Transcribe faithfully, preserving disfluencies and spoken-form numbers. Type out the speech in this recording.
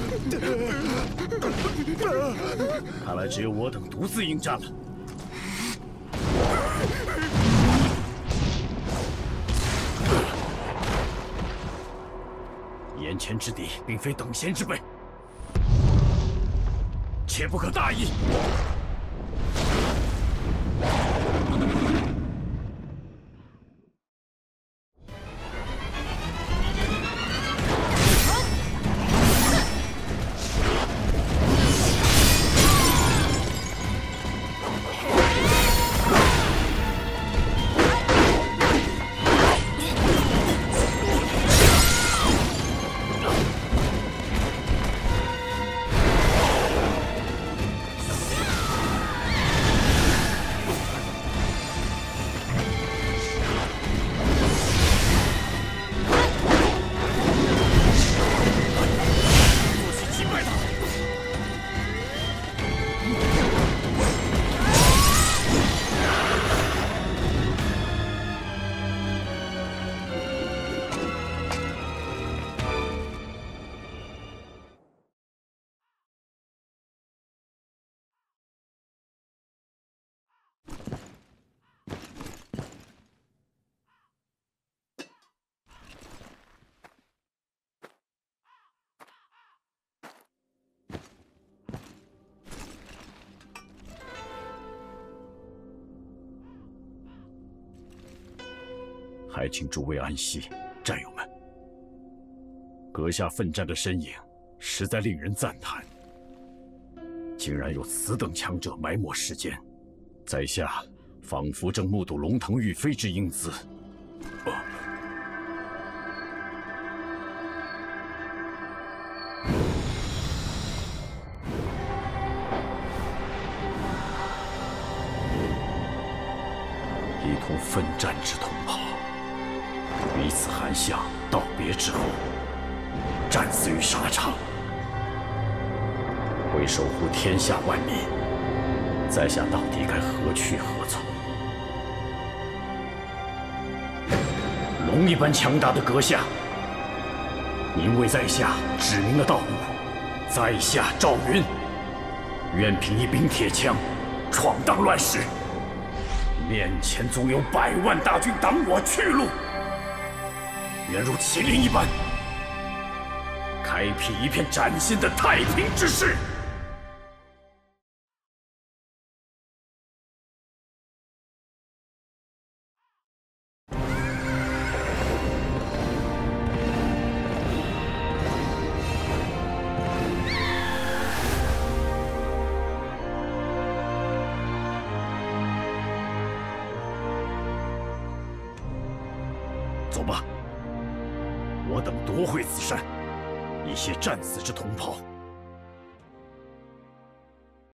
看来只有我等独自应战了。眼前之敌并非等闲之辈，切不可大意。 还请诸位安息，战友们。阁下奋战的身影，实在令人赞叹。竟然有此等强者埋没世间，在下仿佛正目睹龙腾欲飞之英姿。啊 一同奋战之同袍，彼此寒相道别之后，战死于沙场，为守护天下万民，在下到底该何去何从？龙一般强大的阁下，您为在下指明了道路，在下赵云，愿凭一柄铁枪，闯荡乱世。 面前总有百万大军挡我去路，愿如麒麟一般，开辟一片崭新的太平之世。走吧，我等夺回此山，一些战死之同袍，